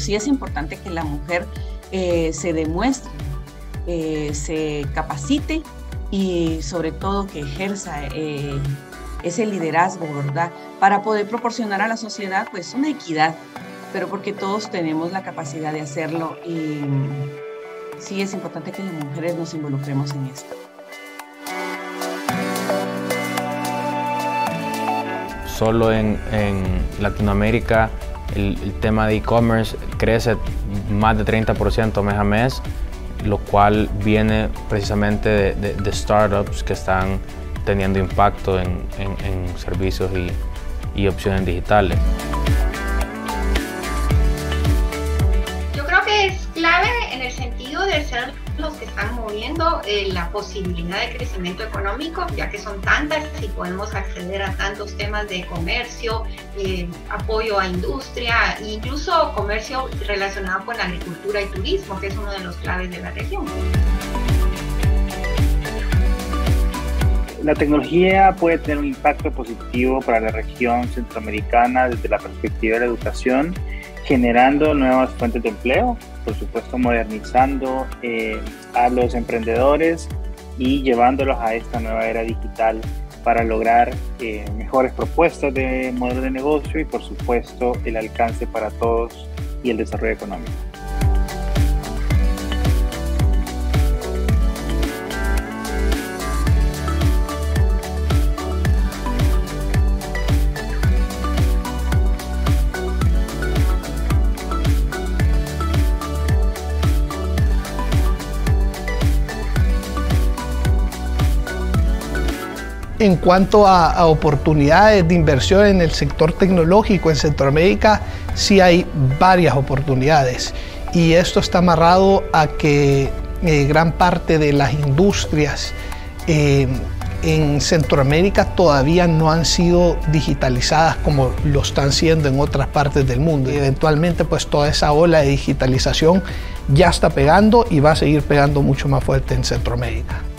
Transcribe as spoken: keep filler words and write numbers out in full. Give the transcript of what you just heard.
sí es importante que la mujer eh, se demuestre, eh, se capacite y sobre todo que ejerza eh, ese liderazgo, ¿verdad? Para poder proporcionar a la sociedad pues una equidad, pero porque todos tenemos la capacidad de hacerlo y sí es importante que las mujeres nos involucremos en esto. Solo en, en Latinoamérica el, el tema de e-commerce crece más de treinta por ciento mes a mes, lo cual viene precisamente de, de, de startups que están teniendo impacto en, en, en servicios y, y opciones digitales. Yo creo que es clave en el sentido de ser los que están moviendo eh, la posibilidad de crecimiento económico, ya que son tantas y podemos acceder a tantos temas de comercio, eh, apoyo a industria e incluso comercio relacionado con la agricultura y turismo, que es uno de los claves de la región. La tecnología puede tener un impacto positivo para la región centroamericana desde la perspectiva de la educación, generando nuevas fuentes de empleo, por supuesto modernizando eh, a los emprendedores y llevándolos a esta nueva era digital para lograr eh, mejores propuestas de modelo de negocio y por supuesto el alcance para todos y el desarrollo económico. En cuanto a, a oportunidades de inversión en el sector tecnológico en Centroamérica, sí hay varias oportunidades y esto está amarrado a que eh, gran parte de las industrias eh, en Centroamérica todavía no han sido digitalizadas como lo están siendo en otras partes del mundo. Y eventualmente pues toda esa ola de digitalización ya está pegando y va a seguir pegando mucho más fuerte en Centroamérica.